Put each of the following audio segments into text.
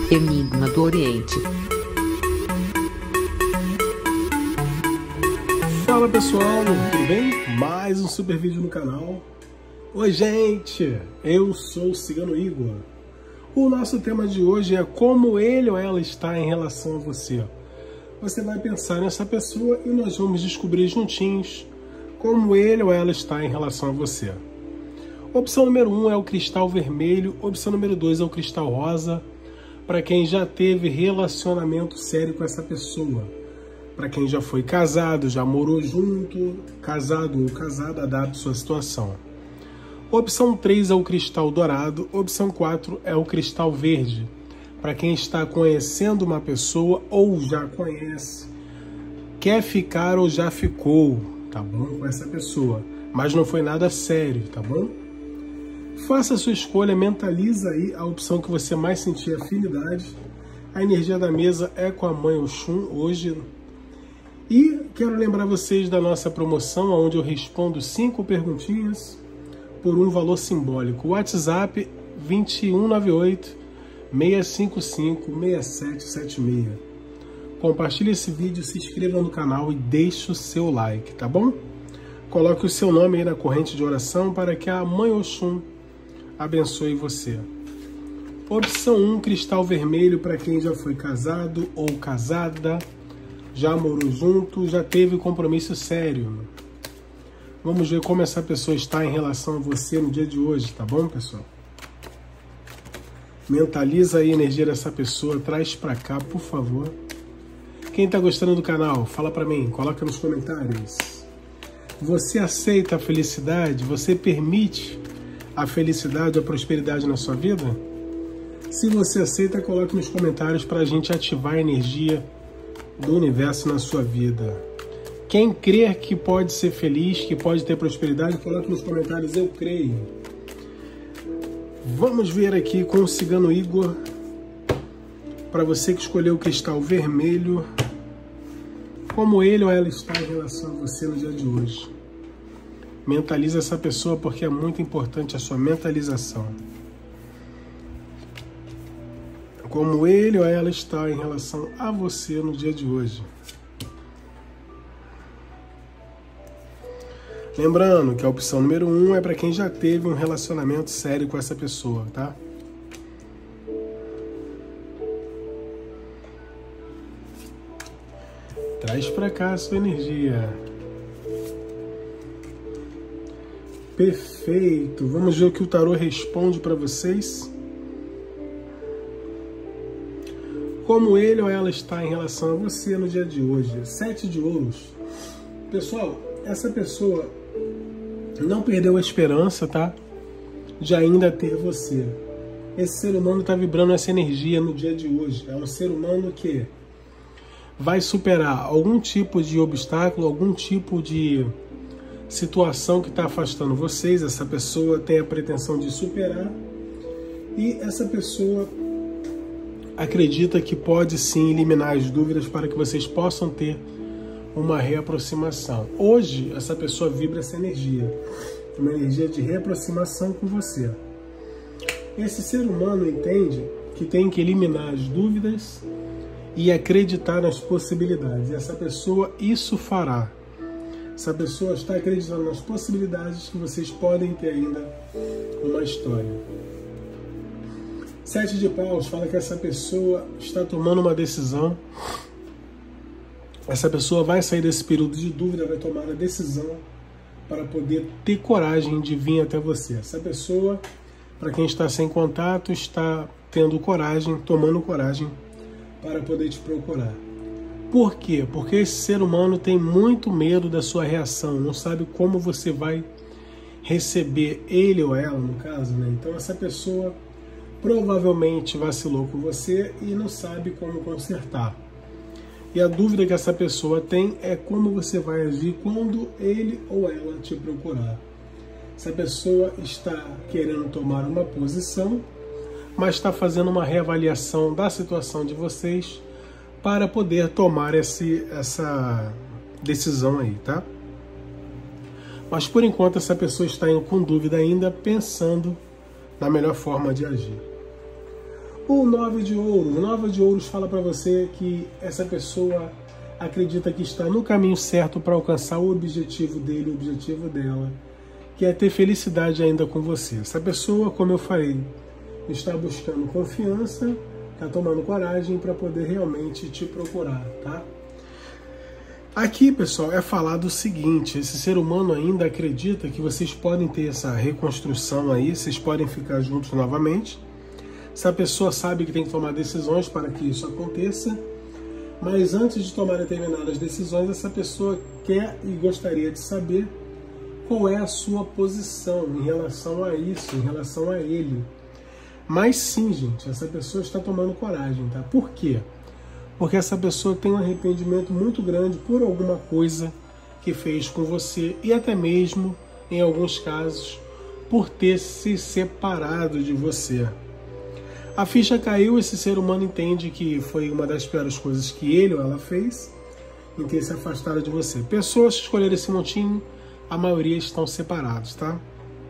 Enigma do Oriente. Fala pessoal, tudo bem? Mais um super vídeo no canal. Oi gente, eu sou o Cigano Igor. O nosso tema de hoje é como ele ou ela está em relação a você. Você vai pensar nessa pessoa e nós vamos descobrir juntinhos como ele ou ela está em relação a você. Opção número 1 é o cristal vermelho, opção número 2 é o cristal rosa, para quem já teve relacionamento sério com essa pessoa. Para quem já foi casado, já morou junto, casado ou casada, adapte sua situação. Opção 3 é o cristal dourado, opção 4 é o cristal verde, para quem está conhecendo uma pessoa ou já conhece, quer ficar ou já ficou, tá bom, com essa pessoa, mas não foi nada sério, tá bom? Faça a sua escolha, mentaliza aí a opção que você mais sentir afinidade. A energia da mesa é com a Mãe Oxum hoje. E quero lembrar vocês da nossa promoção, onde eu respondo 5 perguntinhas por um valor simbólico. WhatsApp 2198 655 6776. Compartilhe esse vídeo, se inscreva no canal e deixe o seu like, tá bom? Coloque o seu nome aí na corrente de oração para que a Mãe Oxum abençoe você. Opção 1, cristal vermelho, para quem já foi casado ou casada, já morou junto, já teve compromisso sério. Vamos ver como essa pessoa está em relação a você no dia de hoje, tá bom, pessoal? Mentaliza aí a energia dessa pessoa, traz pra cá, por favor. Quem tá gostando do canal, fala pra mim, coloca nos comentários. Você aceita a felicidade? Você permite a felicidade, a prosperidade na sua vida? Se você aceita, coloque nos comentários para a gente ativar a energia do universo na sua vida. Quem crer que pode ser feliz, que pode ter prosperidade, coloque nos comentários, eu creio. Vamos ver aqui com o Cigano Igor, para você que escolheu o cristal vermelho, como ele ou ela está em relação a você no dia de hoje. Mentaliza essa pessoa porque é muito importante a sua mentalização. Como ele ou ela está em relação a você no dia de hoje. Lembrando que a opção número 1 é para quem já teve um relacionamento sério com essa pessoa, tá? Traz para cá a sua energia. Perfeito. Vamos ver o que o tarô responde para vocês. Como ele ou ela está em relação a você no dia de hoje. 7 de ouros. Pessoal, essa pessoa não perdeu a esperança, tá? De ainda ter você. Esse ser humano está vibrando essa energia no dia de hoje. É um ser humano que vai superar algum tipo de obstáculo, algum tipo de situação que está afastando vocês. Essa pessoa tem a pretensão de superar e essa pessoa acredita que pode sim eliminar as dúvidas para que vocês possam ter uma reaproximação. Hoje essa pessoa vibra essa energia, uma energia de reaproximação com você. Esse ser humano entende que tem que eliminar as dúvidas e acreditar nas possibilidades. E essa pessoa isso fará. Essa pessoa está acreditando nas possibilidades que vocês podem ter ainda uma história. 7 de paus fala que essa pessoa está tomando uma decisão. Essa pessoa vai sair desse período de dúvida, vai tomar a decisão para poder ter coragem de vir até você. Essa pessoa, para quem está sem contato, está tendo coragem, tomando coragem para poder te procurar. Por quê? Porque esse ser humano tem muito medo da sua reação, não sabe como você vai receber ele ou ela, no caso, né? Então essa pessoa provavelmente vacilou com você e não sabe como consertar. E a dúvida que essa pessoa tem é como você vai agir quando ele ou ela te procurar. Essa pessoa está querendo tomar uma posição, mas está fazendo uma reavaliação da situação de vocês para poder tomar essa decisão aí, tá? Mas por enquanto essa pessoa está com dúvida ainda, pensando na melhor forma de agir. O 9 de ouros. O 9 de ouros fala para você que essa pessoa acredita que está no caminho certo para alcançar o objetivo dele, o objetivo dela, que é ter felicidade ainda com você. Essa pessoa, como eu falei, está buscando confiança, está tomando coragem para poder realmente te procurar, tá? Aqui, pessoal, é falado o seguinte: esse ser humano ainda acredita que vocês podem ter essa reconstrução aí, vocês podem ficar juntos novamente. Essa pessoa sabe que tem que tomar decisões para que isso aconteça, mas antes de tomar determinadas decisões, essa pessoa quer e gostaria de saber qual é a sua posição em relação a isso, em relação a ele. Mas sim, gente, essa pessoa está tomando coragem, tá? Por quê? Porque essa pessoa tem um arrependimento muito grande por alguma coisa que fez com você e até mesmo, em alguns casos, por ter se separado de você. A ficha caiu, esse ser humano entende que foi uma das piores coisas que ele ou ela fez em ter se afastado de você. Pessoas que escolheram esse montinho, a maioria estão separados, tá?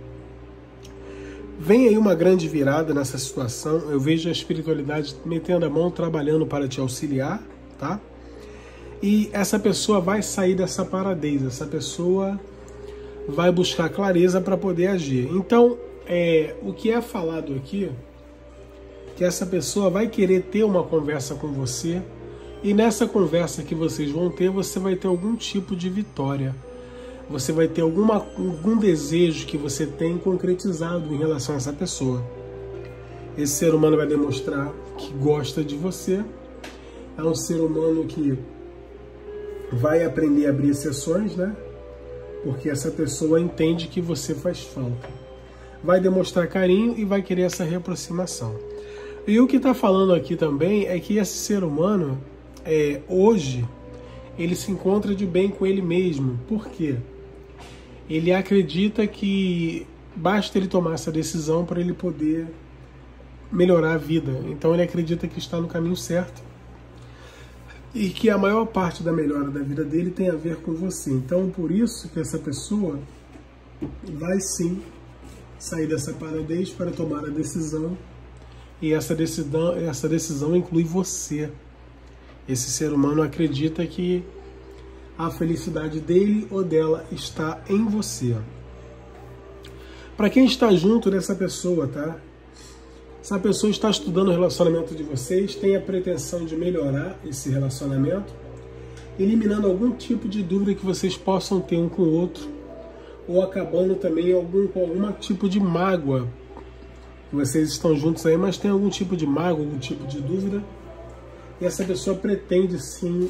Vem aí uma grande virada nessa situação. Eu vejo a espiritualidade metendo a mão, trabalhando para te auxiliar, tá? E essa pessoa vai sair dessa paradez, essa pessoa vai buscar clareza para poder agir. Então, o que é falado aqui, que essa pessoa vai querer ter uma conversa com você, e nessa conversa que vocês vão ter, você vai ter algum tipo de vitória. Você vai ter algum desejo que você tem concretizado em relação a essa pessoa. Esse ser humano vai demonstrar que gosta de você. É um ser humano que vai aprender a abrir exceções, né? Porque essa pessoa entende que você faz falta. Vai demonstrar carinho e vai querer essa reaproximação. E o que está falando aqui também é que esse ser humano, hoje, ele se encontra de bem com ele mesmo. Por quê? Ele acredita que basta ele tomar essa decisão para ele poder melhorar a vida. Então ele acredita que está no caminho certo e que a maior parte da melhora da vida dele tem a ver com você. Então por isso que essa pessoa vai sim sair dessa paradez para tomar a decisão, e essa decisão inclui você. Esse ser humano acredita que a felicidade dele ou dela está em você. Para quem está junto dessa pessoa, tá? Essa pessoa está estudando o relacionamento de vocês, tem a pretensão de melhorar esse relacionamento, eliminando algum tipo de dúvida que vocês possam ter um com o outro, ou acabando também com algum tipo de mágoa. Vocês estão juntos aí, mas tem algum tipo de mágoa, algum tipo de dúvida, e essa pessoa pretende sim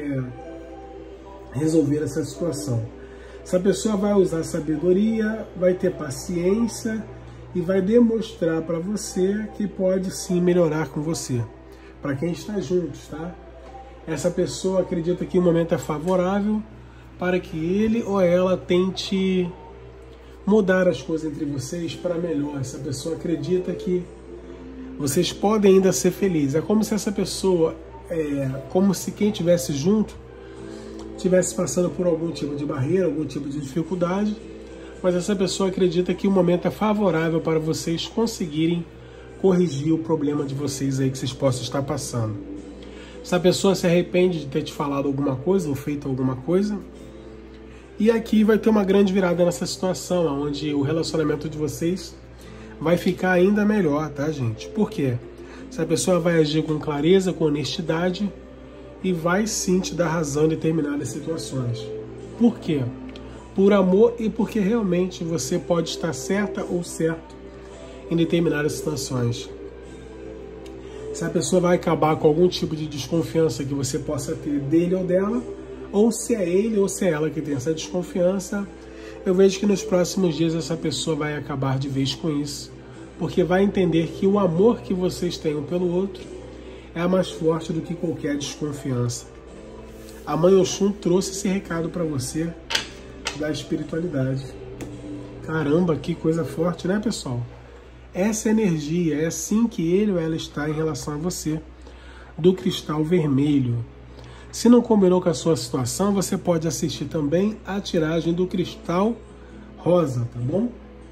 resolver essa situação. Essa pessoa vai usar sabedoria, vai ter paciência e vai demonstrar para você que pode sim melhorar com você. Para quem está juntos, tá? Essa pessoa acredita que o momento é favorável para que ele ou ela tente mudar as coisas entre vocês para melhor. Essa pessoa acredita que vocês podem ainda ser felizes. É como se essa pessoa, como se quem estivesse junto estivesse passando por algum tipo de barreira, algum tipo de dificuldade, mas essa pessoa acredita que o momento é favorável para vocês conseguirem corrigir o problema de vocês aí que vocês possam estar passando. Essa pessoa se arrepende de ter te falado alguma coisa ou feito alguma coisa, e aqui vai ter uma grande virada nessa situação, onde o relacionamento de vocês vai ficar ainda melhor, tá, gente? Por quê? Essa pessoa vai agir com clareza, com honestidade, e vai sim te dar razão em determinadas situações. Por quê? Por amor e porque realmente você pode estar certa ou certo em determinadas situações. Essa pessoa vai acabar com algum tipo de desconfiança que você possa ter dele ou dela, ou se é ele ou se é ela que tem essa desconfiança, eu vejo que nos próximos dias essa pessoa vai acabar de vez com isso, porque vai entender que o amor que vocês têm um pelo outro é mais forte do que qualquer desconfiança. A Mãe Oxum trouxe esse recado para você da espiritualidade. Caramba, que coisa forte, né, pessoal? Essa energia, é assim que ele ou ela está em relação a você, do cristal vermelho. Se não combinou com a sua situação, você pode assistir também a tiragem do cristal rosa, tá bom?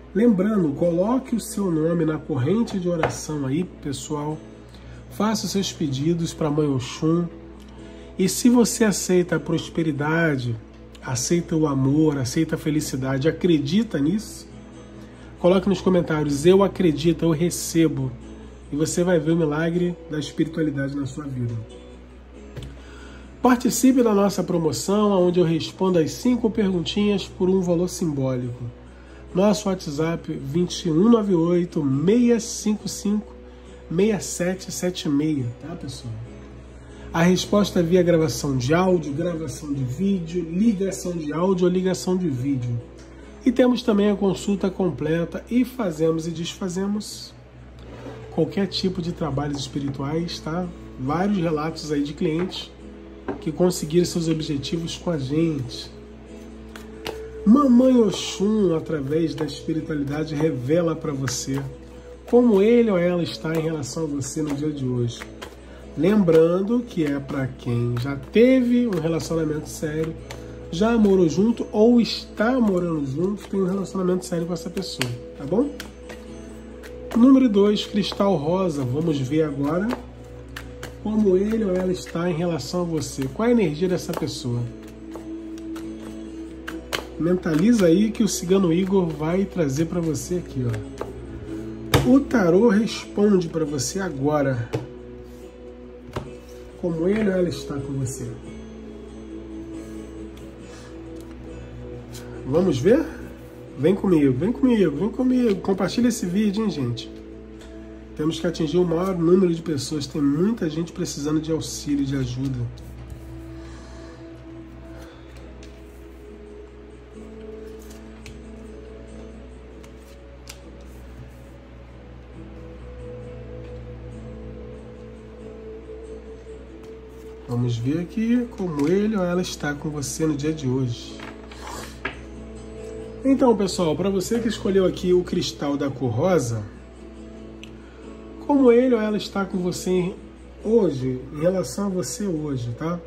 Lembrando, coloque o seu nome na corrente de oração aí, pessoal. Faça os seus pedidos para a Mãe Oxum. E se você aceita a prosperidade, aceita o amor, aceita a felicidade, acredita nisso, coloque nos comentários: eu acredito, eu recebo. E você vai ver o milagre da espiritualidade na sua vida. Participe da nossa promoção, onde eu respondo as 5 perguntinhas por um valor simbólico. Nosso WhatsApp 2198-655-6776, tá, pessoal? A resposta é via gravação de áudio, gravação de vídeo, ligação de áudio ou ligação de vídeo. E temos também a consulta completa e fazemos e desfazemos qualquer tipo de trabalhos espirituais, tá? Vários relatos aí de clientes que conseguiram seus objetivos com a gente. Mamãe Oxum, através da espiritualidade, revela para você como ele ou ela está em relação a você no dia de hoje. Lembrando que é para quem já teve um relacionamento sério, já morou junto ou está morando junto, tem um relacionamento sério com essa pessoa, tá bom? Número 2, cristal rosa. Vamos ver agora como ele ou ela está em relação a você. Qual é a energia dessa pessoa? Mentaliza aí que o Cigano Igor vai trazer para você aqui, ó. O tarô responde para você agora como ele ou ela está com você. Vamos ver? Vem comigo, vem comigo, vem comigo. Compartilha esse vídeo, hein, gente? Temos que atingir o maior número de pessoas. Tem muita gente precisando de auxílio, de ajuda. Vamos ver aqui como ele ou ela está com você no dia de hoje. Então, pessoal, para você que escolheu aqui o cristal da cor rosa, como ele ou ela está com você hoje, em relação a você hoje, tá?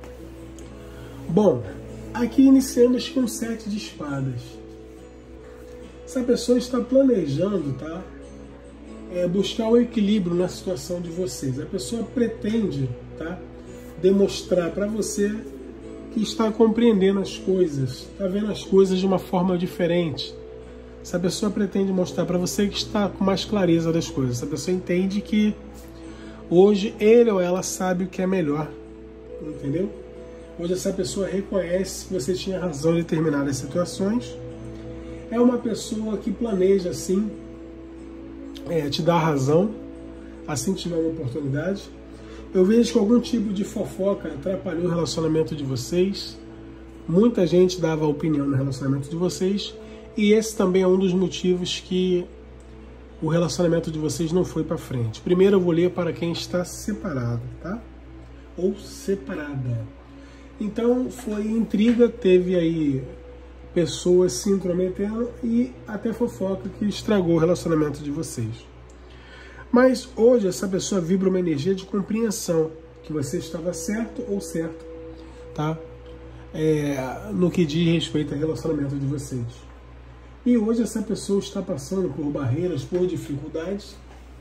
Bom, aqui iniciamos com 7 de espadas. Essa pessoa está planejando, tá? Buscar o equilíbrio na situação de vocês. A pessoa pretende, tá? Demonstrar para você que está compreendendo as coisas, está vendo as coisas de uma forma diferente. Essa pessoa pretende mostrar para você que está com mais clareza das coisas. Essa pessoa entende que hoje ele ou ela sabe o que é melhor, entendeu? Hoje essa pessoa reconhece que você tinha razão em determinadas situações. É uma pessoa que planeja, sim, te dar razão, assim que tiver uma oportunidade. Eu vejo que algum tipo de fofoca atrapalhou o relacionamento de vocês. Muita gente dava opinião no relacionamento de vocês. E esse também é um dos motivos que o relacionamento de vocês não foi para frente. Primeiro eu vou ler para quem está separado, tá? Ou separada. Então foi intriga, teve aí pessoas se intrometendo e até fofoca que estragou o relacionamento de vocês. Mas hoje essa pessoa vibra uma energia de compreensão, que você estava certo ou certo, tá? No que diz respeito ao relacionamento de vocês. E hoje essa pessoa está passando por barreiras, por dificuldades,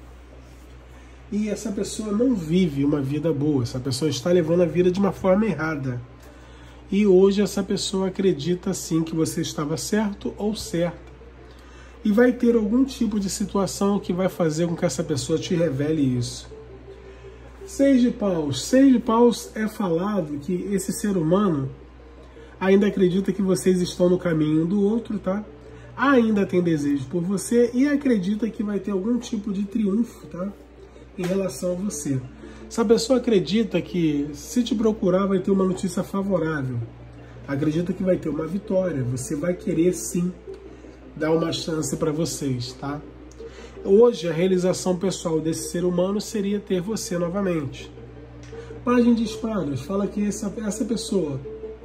e essa pessoa não vive uma vida boa, essa pessoa está levando a vida de uma forma errada. E hoje essa pessoa acredita sim que você estava certo ou certa. E vai ter algum tipo de situação que vai fazer com que essa pessoa te revele isso. 6 de paus. 6 de paus é falado que esse ser humano ainda acredita que vocês estão no caminho do outro, tá? Ainda tem desejo por você e acredita que vai ter algum tipo de triunfo, tá? Em relação a você. Essa pessoa acredita que se te procurar vai ter uma notícia favorável. Acredita que vai ter uma vitória. Você vai querer sim dar uma chance para vocês, tá? Hoje a realização pessoal desse ser humano seria ter você novamente. Página de espadas fala que essa pessoa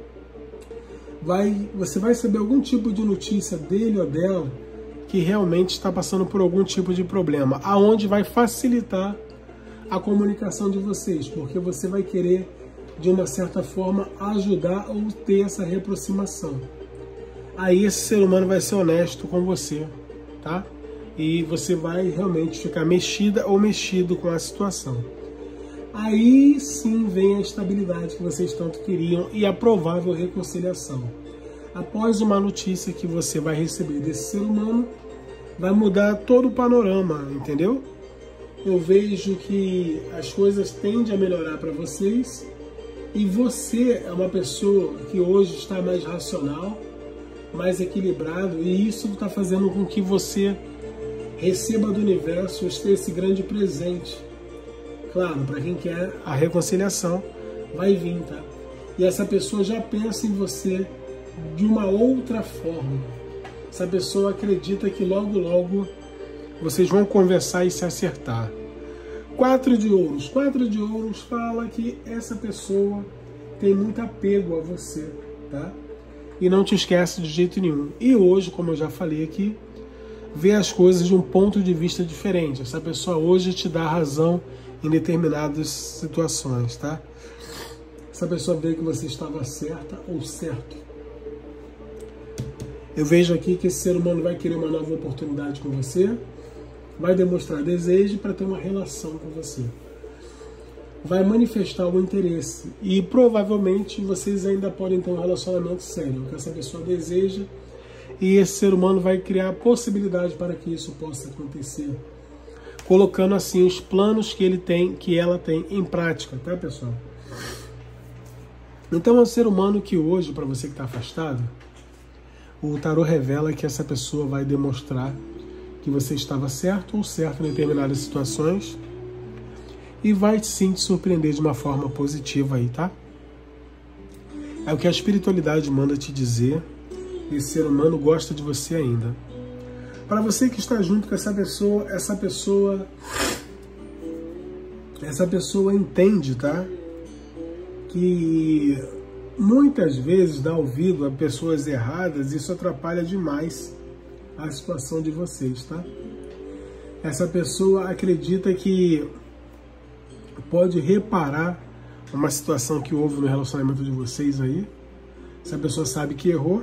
você vai receber algum tipo de notícia dele ou dela que realmente está passando por algum tipo de problema, aonde vai facilitar a comunicação de vocês, porque você vai querer de uma certa forma ajudar ou ter essa reaproximação. Aí esse ser humano vai ser honesto com você, tá? E você vai realmente ficar mexida ou mexido com a situação. Aí sim vem a estabilidade que vocês tanto queriam e a provável reconciliação. Após uma notícia que você vai receber desse ser humano, vai mudar todo o panorama, entendeu? Eu vejo que as coisas tendem a melhorar para vocês e você é uma pessoa que hoje está mais racional, mais equilibrado, e isso está fazendo com que você receba do universo esse grande presente. Claro, para quem quer a reconciliação, vai vir, tá? E essa pessoa já pensa em você de uma outra forma. Essa pessoa acredita que logo, logo vocês vão conversar e se acertar. 4 de ouros. 4 de ouros fala que essa pessoa tem muito apego a você, tá? E não te esquece de jeito nenhum. E hoje, como eu já falei aqui, vê as coisas de um ponto de vista diferente. Essa pessoa hoje te dá razão em determinadas situações, tá? Essa pessoa vê que você estava certa ou certo. Eu vejo aqui que esse ser humano vai querer uma nova oportunidade com você, vai demonstrar desejo para ter uma relação com você. Vai manifestar o interesse e provavelmente vocês ainda podem ter um relacionamento sério, que essa pessoa deseja, e esse ser humano vai criar possibilidade para que isso possa acontecer, colocando assim os planos que ele tem, que ela tem em prática, tá, pessoal? Então é um ser humano que hoje, para você que está afastado, o tarô revela que essa pessoa vai demonstrar que você estava certo ou certo em determinadas situações e vai sim te surpreender de uma forma positiva aí, tá? É o que a espiritualidade manda te dizer. Esse ser humano gosta de você ainda. Para você que está junto com essa pessoa entende, tá? Que muitas vezes dá ouvido a pessoas erradas, isso atrapalha demais a situação de vocês, tá? Essa pessoa acredita que pode reparar uma situação que houve no relacionamento de vocês aí. Essa pessoa sabe que errou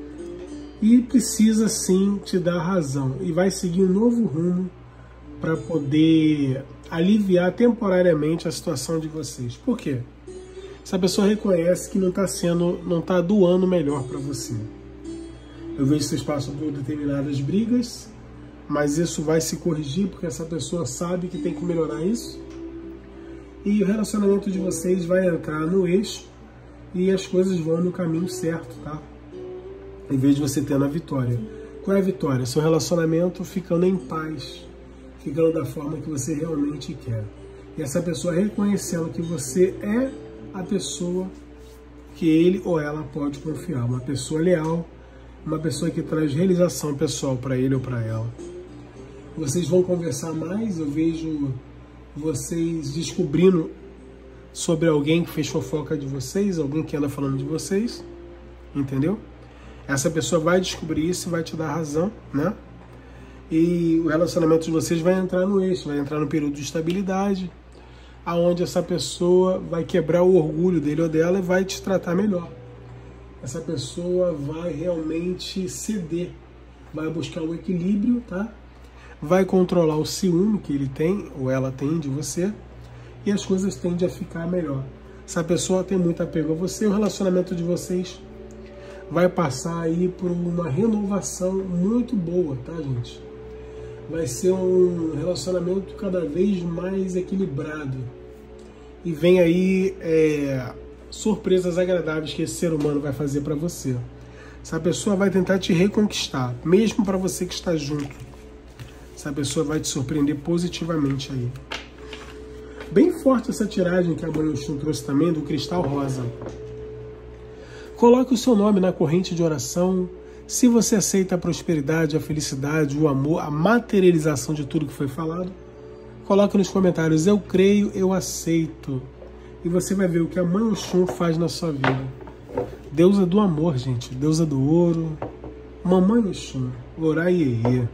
e precisa sim te dar razão e vai seguir um novo rumo para poder aliviar temporariamente a situação de vocês. Por quê? Essa pessoa reconhece que não está doando melhor para você. Eu vejo que vocês passam por determinadas brigas, mas isso vai se corrigir porque essa pessoa sabe que tem que melhorar isso. E o relacionamento de vocês vai entrar no eixo e as coisas vão no caminho certo, tá? Em vez de você tendo a vitória. Qual é a vitória? Seu relacionamento ficando em paz, ficando da forma que você realmente quer. E essa pessoa reconhecendo que você é a pessoa que ele ou ela pode confiar. Uma pessoa leal, uma pessoa que traz realização pessoal para ele ou para ela. Vocês vão conversar mais, eu vejo vocês descobrindo sobre alguém que fez fofoca de vocês, alguém que anda falando de vocês, entendeu? Essa pessoa vai descobrir isso e vai te dar razão, né? E o relacionamento de vocês vai entrar no eixo, vai entrar no período de estabilidade, aonde essa pessoa vai quebrar o orgulho dele ou dela e vai te tratar melhor. Essa pessoa vai realmente ceder, vai buscar o equilíbrio, tá? Vai controlar o ciúme que ele tem ou ela tem de você e as coisas tendem a ficar melhor. Essa pessoa tem muito apego a você, o relacionamento de vocês vai passar aí por uma renovação muito boa, tá, gente? Vai ser um relacionamento cada vez mais equilibrado. E vem aí surpresas agradáveis que esse ser humano vai fazer para você. Essa pessoa vai tentar te reconquistar, mesmo para você que está junto. Essa pessoa vai te surpreender positivamente aí. Bem forte essa tiragem que a Mãe Oxum trouxe também do cristal rosa. Coloque o seu nome na corrente de oração. Se você aceita a prosperidade, a felicidade, o amor, a materialização de tudo que foi falado, coloque nos comentários: eu creio, eu aceito. E você vai ver o que a Mãe Oxum faz na sua vida. Deusa do amor, gente. Deusa do ouro. Mamãe Oxum. Oraiê.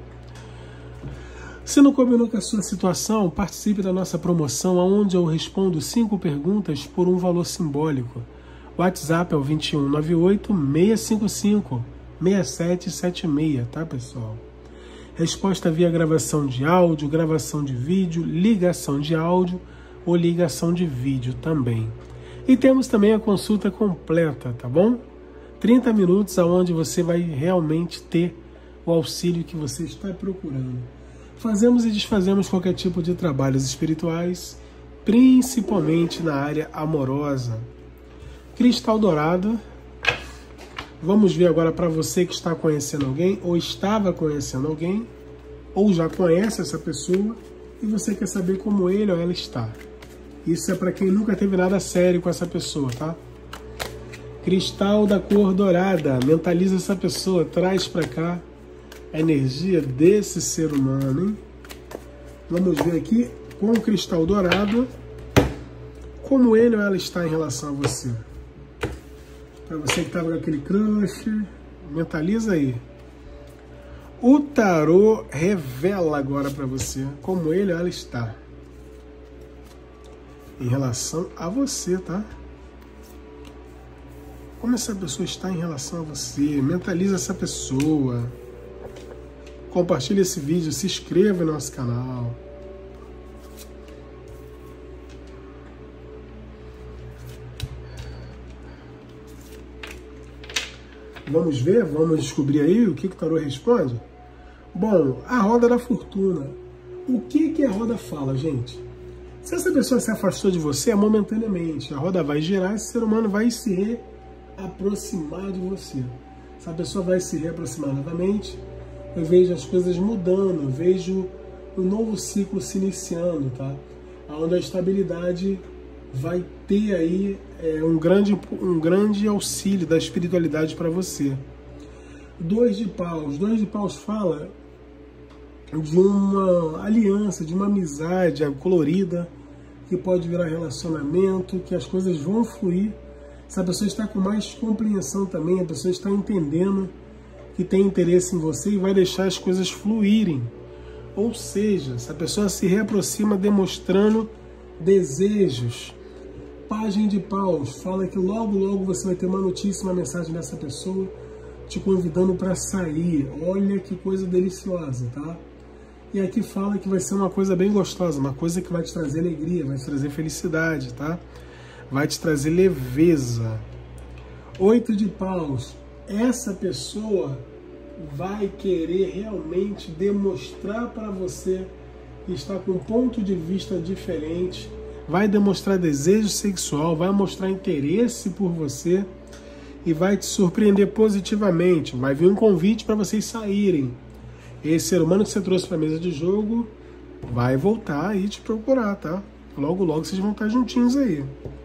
Se não combinou com a sua situação, participe da nossa promoção, onde eu respondo 5 perguntas por um valor simbólico. O WhatsApp é o 2198-655-6776, tá, pessoal? Resposta via gravação de áudio, gravação de vídeo, ligação de áudio ou ligação de vídeo também. E temos também a consulta completa, tá bom? 30 minutos onde você vai realmente ter o auxílio que você está procurando. Fazemos e desfazemos qualquer tipo de trabalhos espirituais, principalmente na área amorosa. Cristal dourado. Vamos ver agora para você que está conhecendo alguém, ou estava conhecendo alguém, ou já conhece essa pessoa, e você quer saber como ele ou ela está. Isso é para quem nunca teve nada sério com essa pessoa, tá? Cristal da cor dourada. Mentaliza essa pessoa, traz para cá a energia desse ser humano, hein? Vamos ver aqui, com o cristal dourado, como ele ou ela está em relação a você. Para você que estava com aquele crush, mentaliza aí. O tarô revela agora para você como ele ou ela está em relação a você, tá? Como essa pessoa está em relação a você. Mentaliza essa pessoa. Compartilhe esse vídeo, se inscreva no nosso canal. Vamos ver, vamos descobrir aí o que o tarô responde? Bom, a roda da fortuna. O que a roda fala, gente? Se essa pessoa se afastou de você, é momentaneamente. A roda vai girar e esse ser humano vai se reaproximar de você. Essa pessoa vai se reaproximar novamente. Eu vejo as coisas mudando, eu vejo um novo ciclo se iniciando, tá? Onde a estabilidade vai ter aí um grande auxílio da espiritualidade para você. 2 de paus. 2 de paus fala de uma aliança, de uma amizade colorida, que pode virar relacionamento, que as coisas vão fluir. Essa pessoa está com mais compreensão também, a pessoa está entendendo que tem interesse em você e vai deixar as coisas fluírem. Ou seja, essa pessoa se reaproxima demonstrando desejos. Pagem de paus fala que logo você vai ter uma notícia, uma mensagem dessa pessoa te convidando para sair. Olha que coisa deliciosa, tá? E aqui fala que vai ser uma coisa bem gostosa, uma coisa que vai te trazer alegria, vai te trazer felicidade, tá? Vai te trazer leveza. 8 de paus. Essa pessoa vai querer realmente demonstrar para você que está com um ponto de vista diferente, vai demonstrar desejo sexual, vai mostrar interesse por você e vai te surpreender positivamente. Vai vir um convite para vocês saírem. Esse ser humano que você trouxe para a mesa de jogo vai voltar e te procurar, tá? Logo vocês vão estar juntinhos aí.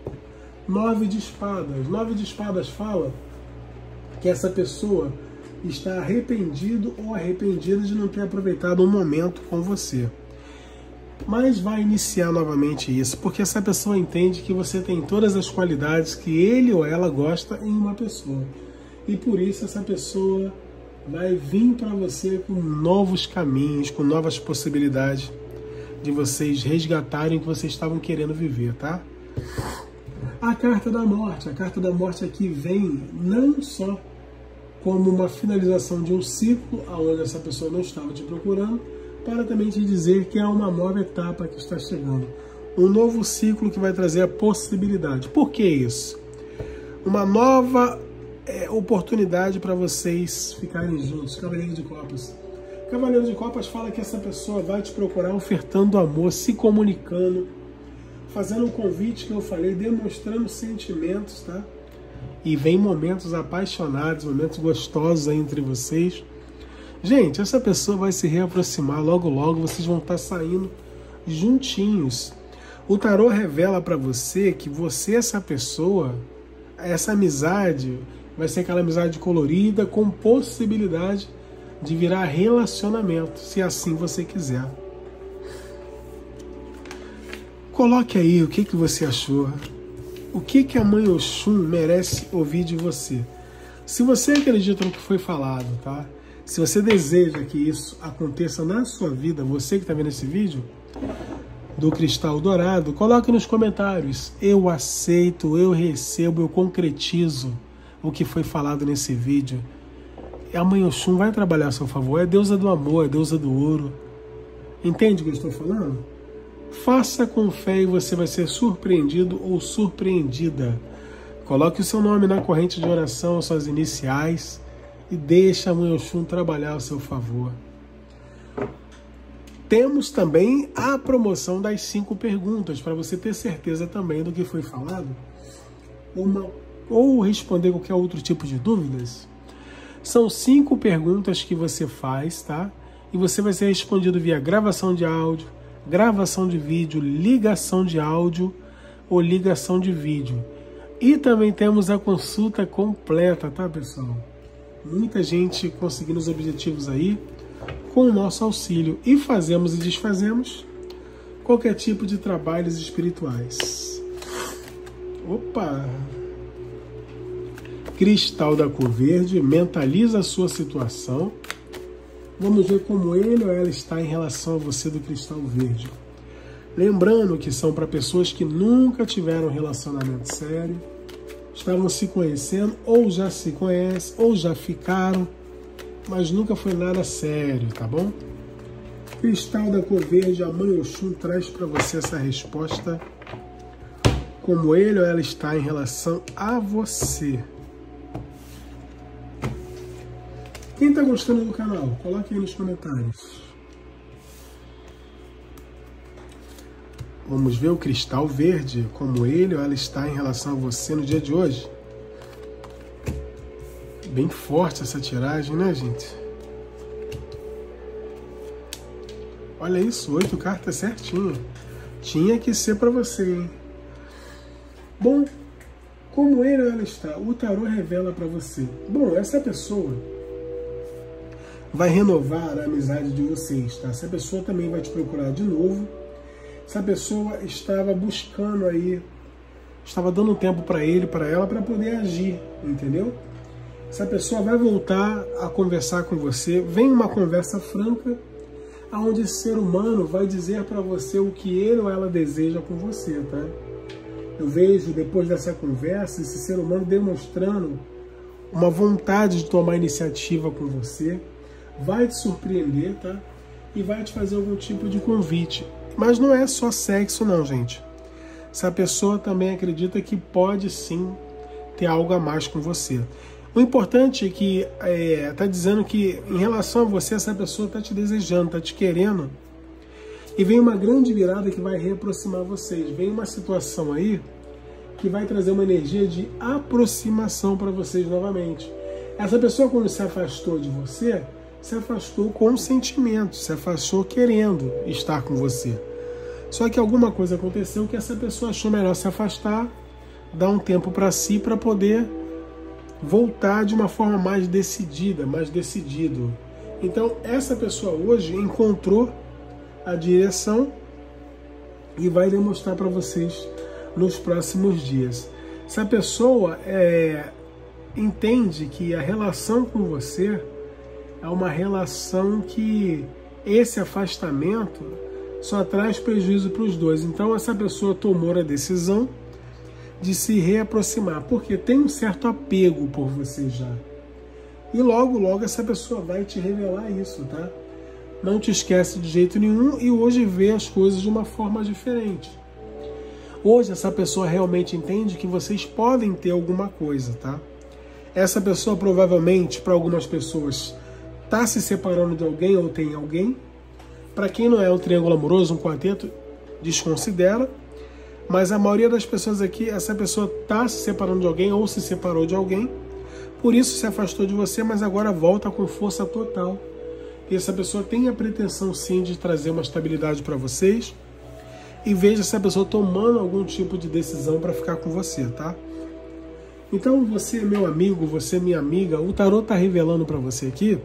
9 de espadas. 9 de espadas fala que essa pessoa está arrependido ou arrependida de não ter aproveitado um momento com você. Mas vai iniciar novamente isso, porque essa pessoa entende que você tem todas as qualidades que ele ou ela gosta em uma pessoa. E por isso essa pessoa vai vir para você com novos caminhos, com novas possibilidades de vocês resgatarem o que vocês estavam querendo viver, tá? A carta da morte. A carta da morte aqui vem não só como uma finalização de um ciclo onde essa pessoa não estava te procurando, para também te dizer que é uma nova etapa que está chegando. Um novo ciclo que vai trazer a possibilidade. Por que isso? Uma nova oportunidade para vocês ficarem juntos. Cavaleiro de Copas. Cavaleiro de Copas fala que essa pessoa vai te procurar ofertando amor, se comunicando, fazendo um convite que eu falei, demonstrando sentimentos, tá? E vem momentos apaixonados, momentos gostosos aí entre vocês. Gente, essa pessoa vai se reaproximar logo, vocês vão estar saindo juntinhos. O tarô revela para você que você, essa pessoa, essa amizade, vai ser aquela amizade colorida com possibilidade de virar relacionamento, se assim você quiser. Coloque aí o que você achou. O que a Mãe Oxum merece ouvir de você. Se você acredita no que foi falado, tá? Se você deseja que isso aconteça na sua vida, você que está vendo esse vídeo do cristal dourado, coloque nos comentários. Eu aceito, eu recebo, eu concretizo o que foi falado nesse vídeo. a Mãe Oxum vai trabalhar a seu favor. É a deusa do amor, é a deusa do ouro. Entende o que eu estou falando? Faça com fé e você vai ser surpreendido ou surpreendida. Coloque o seu nome na corrente de oração, suas iniciais, e deixe a Mãe Oxum trabalhar a seu favor. Temos também a promoção das 5 perguntas, para você ter certeza também do que foi falado, ou responder qualquer outro tipo de dúvidas. São 5 perguntas que você faz, tá? E você vai ser respondido via gravação de áudio, gravação de vídeo, ligação de áudio ou ligação de vídeo. E também temos a consulta completa, tá, pessoal? Muita gente conseguindo os objetivos aí com o nosso auxílio. E fazemos e desfazemos qualquer tipo de trabalhos espirituais. Opa! Cristal da cor verde, mentaliza a sua situação. Vamos ver como ele ou ela está em relação a você do cristal verde. Lembrando que são para pessoas que nunca tiveram um relacionamento sério, estavam se conhecendo, ou já se conhecem, ou já ficaram, mas nunca foi nada sério, tá bom? Cristal da cor verde, a Mãe Oxum traz para você essa resposta, como ele ou ela está em relação a você. Quem está gostando do canal, coloque aí nos comentários. Vamos ver o cristal verde, como ele ou ela está em relação a você no dia de hoje. Bem forte essa tiragem, né, gente? Olha isso, 8 cartas certinho. Tinha que ser para você, hein? Bom, como ele ou ela está, o tarô revela para você. Bom, essa pessoa vai renovar a amizade de vocês, tá? Essa pessoa também vai te procurar de novo. Essa pessoa estava buscando aí, estava dando tempo para ele, para ela, para poder agir, entendeu? Essa pessoa vai voltar a conversar com você. Vem uma conversa franca, onde esse ser humano vai dizer para você o que ele ou ela deseja com você, tá? Eu vejo, depois dessa conversa, esse ser humano demonstrando uma vontade de tomar iniciativa com você, vai te surpreender, tá? E vai te fazer algum tipo de convite. Mas não é só sexo não, gente. Essa pessoa também acredita que pode sim ter algo a mais com você. O importante é que tá dizendo que em relação a você, essa pessoa tá te desejando, tá te querendo. E vem uma grande virada que vai reaproximar vocês. Vem uma situação aí que vai trazer uma energia de aproximação para vocês novamente. Essa pessoa, quando se afastou de você, se afastou com sentimento, se afastou querendo estar com você. Só que alguma coisa aconteceu que essa pessoa achou melhor se afastar, dar um tempo para si, para poder voltar de uma forma mais decidida, mais decidido. Então, essa pessoa hoje encontrou a direção e vai demonstrar para vocês nos próximos dias. Essa pessoa entende que a relação com você é uma relação que esse afastamento só traz prejuízo para os dois. Então essa pessoa tomou a decisão de se reaproximar, porque tem um certo apego por você já. E logo, logo essa pessoa vai te revelar isso, tá? Não te esquece de jeito nenhum e hoje vê as coisas de uma forma diferente. Hoje essa pessoa realmente entende que vocês podem ter alguma coisa, tá? Essa pessoa provavelmente, para algumas pessoas, está se separando de alguém ou tem alguém. Para quem não é um triângulo amoroso, um quarteto, desconsidera. Mas a maioria das pessoas aqui, essa pessoa está se separando de alguém ou se separou de alguém. Por isso se afastou de você, mas agora volta com força total. E essa pessoa tem a pretensão sim de trazer uma estabilidade para vocês. E veja essa pessoa tomando algum tipo de decisão para ficar com você, tá? Então você, meu amigo, você, minha amiga, o tarô está revelando para você aqui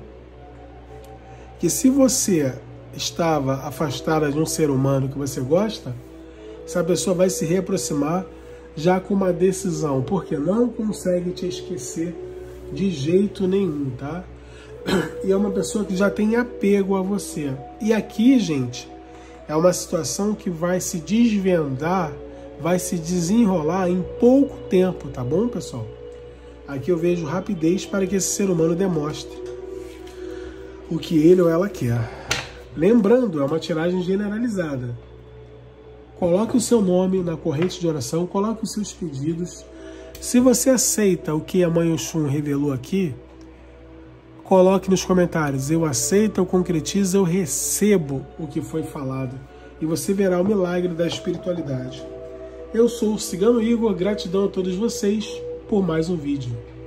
que se você estava afastada de um ser humano que você gosta, essa pessoa vai se reaproximar já com uma decisão, porque não consegue te esquecer de jeito nenhum, tá? E é uma pessoa que já tem apego a você. E aqui, gente, é uma situação que vai se desvendar, vai se desenrolar em pouco tempo, tá bom, pessoal? Aqui eu vejo rapidez para que esse ser humano demonstre o que ele ou ela quer. Lembrando, é uma tiragem generalizada. Coloque o seu nome na corrente de oração, coloque os seus pedidos. Se você aceita o que a Mãe Oxum revelou aqui, coloque nos comentários: eu aceito, eu concretizo, eu recebo o que foi falado. E você verá o milagre da espiritualidade. Eu sou o Cigano Igor, gratidão a todos vocês por mais um vídeo.